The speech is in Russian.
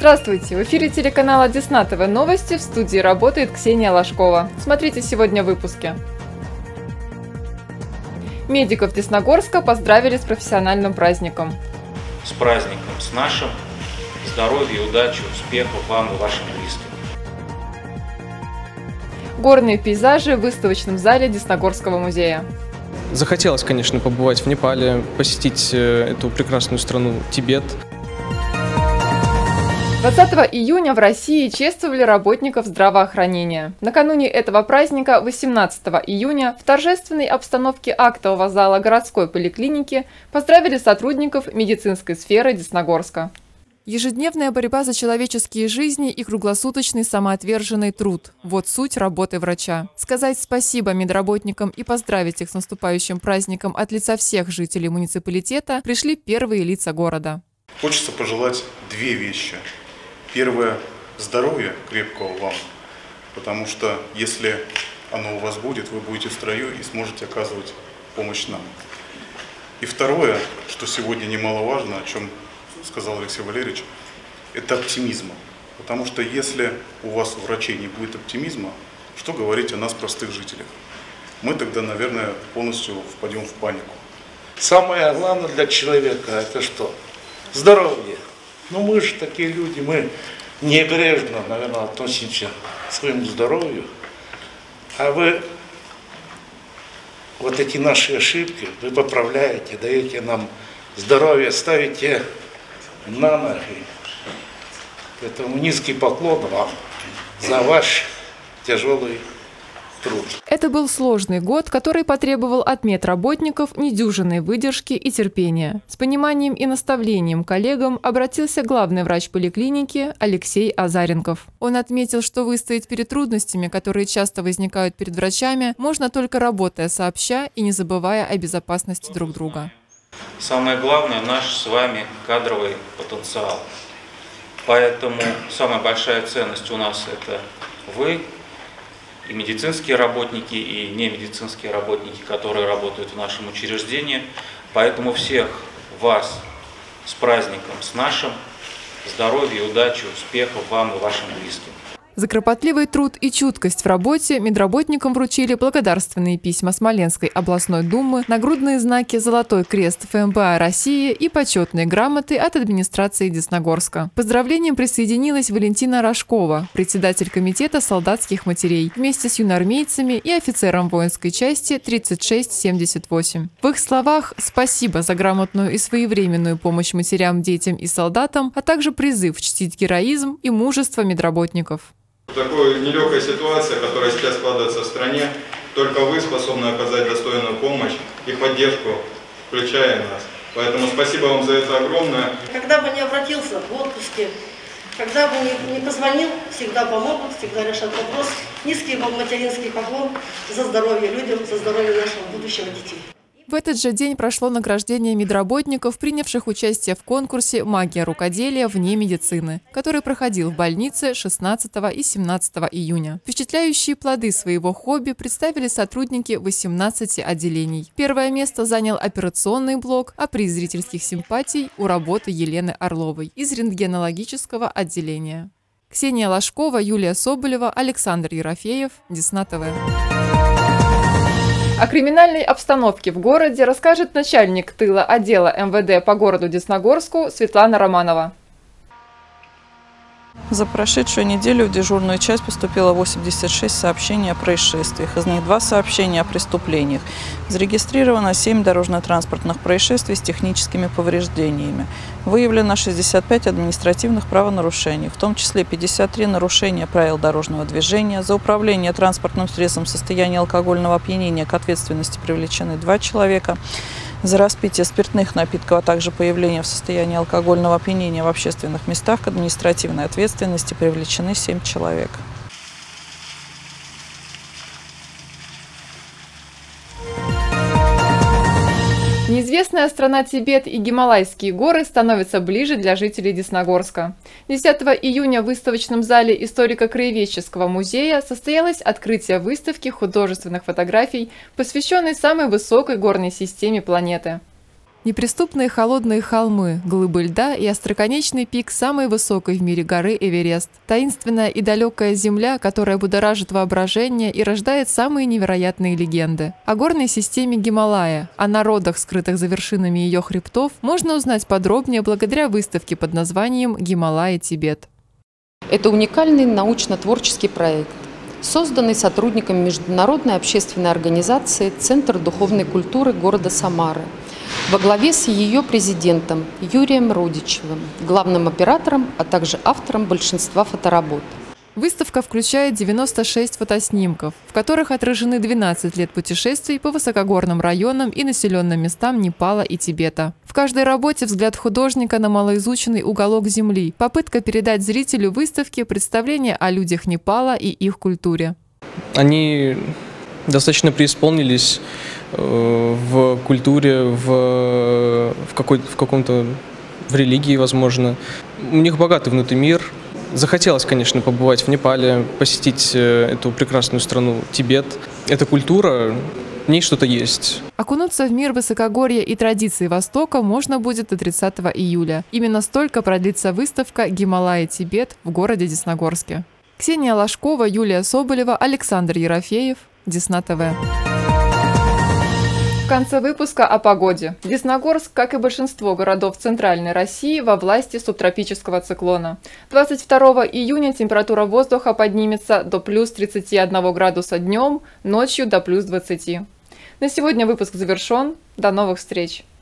Здравствуйте! В эфире телеканала Десна ТВ новости, в студии работает Ксения Ложкова. Смотрите сегодня в выпуске. Медиков Десногорска поздравили с профессиональным праздником. С праздником, с нашим. Здоровья, удачи, успехов вам и вашим близким. Горные пейзажи в выставочном зале Десногорского музея. Захотелось, конечно, побывать в Непале, посетить эту прекрасную страну Тибет. 20 июня в России чествовали работников здравоохранения. Накануне этого праздника, 18 июня, в торжественной обстановке актового зала городской поликлиники поздравили сотрудников медицинской сферы Десногорска. Ежедневная борьба за человеческие жизни и круглосуточный самоотверженный труд – вот суть работы врача. Сказать спасибо медработникам и поздравить их с наступающим праздником от лица всех жителей муниципалитета пришли первые лица города. Хочется пожелать две вещи. Первое – здоровья крепкого вам, потому что если оно у вас будет, вы будете в строю и сможете оказывать помощь нам. И второе, что сегодня немаловажно, о чем сказал Алексей Валерьевич, это оптимизм. Потому что если у вас, у врачей, не будет оптимизма, что говорить о нас, простых жителях? Мы тогда, наверное, полностью впадем в панику. Самое главное для человека – это что? Здоровье. Ну мы же такие люди, мы небрежно, наверное, относимся к своему здоровью. А вы вот эти наши ошибки, вы поправляете, даете нам здоровье, ставите на ноги. Поэтому низкий поклон вам за ваш тяжелый труд. Это был сложный год, который потребовал от медработников недюжинной выдержки и терпения. С пониманием и наставлением коллегам обратился главный врач поликлиники Алексей Азаренков. Он отметил, что выстоять перед трудностями, которые часто возникают перед врачами, можно только работая сообща и не забывая о безопасности друг друга. Самое главное – наш с вами кадровый потенциал. Поэтому самая большая ценность у нас – это вы, и медицинские работники, и немедицинские работники, которые работают в нашем учреждении. Поэтому всех вас с праздником, с нашим. Здоровья, удачи, успехов вам и вашим близким. За кропотливый труд и чуткость в работе медработникам вручили благодарственные письма Смоленской областной думы, нагрудные знаки «Золотой крест ФМБА России» и почетные грамоты от администрации Десногорска. К поздравлениям присоединилась Валентина Рожкова, председатель комитета солдатских матерей, вместе с юноармейцами и офицером воинской части 3678. В их словах спасибо за грамотную и своевременную помощь матерям, детям и солдатам, а также призыв чтить героизм и мужество медработников. В такой нелегкой ситуации, которая сейчас складывается в стране, только вы способны оказать достойную помощь и поддержку, включая нас. Поэтому спасибо вам за это огромное. Когда бы не обратился в отпуске, когда бы не позвонил, всегда помогут, всегда решат вопрос. Низкий вам материнский поклон за здоровье людям, за здоровье нашего будущего детей. В этот же день прошло награждение медработников, принявших участие в конкурсе «Магия рукоделия вне медицины», который проходил в больнице 16 и 17 июня. Впечатляющие плоды своего хобби представили сотрудники 18 отделений. Первое место занял операционный блок, а приз зрительских симпатий у работы Елены Орловой из рентгенологического отделения. Ксения Ложкова, Юлия Соболева, Александр Ерофеев, Десна ТВ. О криминальной обстановке в городе расскажет начальник тыла отдела МВД по городу Десногорску Светлана Романова. За прошедшую неделю в дежурную часть поступило 86 сообщений о происшествиях. Из них 2 сообщения о преступлениях. Зарегистрировано 7 дорожно-транспортных происшествий с техническими повреждениями. Выявлено 65 административных правонарушений, в том числе 53 нарушения правил дорожного движения. За управление транспортным средством в состоянии алкогольного опьянения к ответственности привлечены 2 человека. За распитие спиртных напитков, а также появление в состоянии алкогольного опьянения в общественных местах к административной ответственности привлечены 7 человек. Неизвестная страна Тибет и Гималайские горы становятся ближе для жителей Десногорска. 10 июня в выставочном зале историко-краеведческого музея состоялось открытие выставки художественных фотографий, посвященной самой высокой горной системе планеты. Неприступные холодные холмы, глыбы льда и остроконечный пик самой высокой в мире горы Эверест. Таинственная и далекая земля, которая будоражит воображение и рождает самые невероятные легенды. О горной системе Гималая, о народах, скрытых за вершинами ее хребтов, можно узнать подробнее благодаря выставке под названием «Гималай, Тибет». Это уникальный научно-творческий проект, созданный сотрудниками международной общественной организации «Центр духовной культуры города Самары» во главе с ее президентом Юрием Родичевым, главным оператором, а также автором большинства фоторабот. Выставка включает 96 фотоснимков, в которых отражены 12 лет путешествий по высокогорным районам и населенным местам Непала и Тибета. В каждой работе взгляд художника на малоизученный уголок Земли, попытка передать зрителю выставки представление о людях Непала и их культуре. Они достаточно преисполнились в культуре, в каком-то в религии, возможно. У них богатый внутренний мир. Захотелось, конечно, побывать в Непале, посетить эту прекрасную страну Тибет. Эта культура, в ней что-то есть. Окунуться в мир высокогорья и традиций Востока можно будет до 30 июля. Именно столько продлится выставка «Гималай, Тибет» в городе Десногорске. Ксения Ложкова, Юлия Соболева, Александр Ерофеев, Десна ТВ. В конце выпуска о погоде. Десногорск, как и большинство городов Центральной России, во власти субтропического циклона. 22 июня температура воздуха поднимется до плюс 31 градуса днем, ночью до плюс 20. На сегодня выпуск завершен. До новых встреч!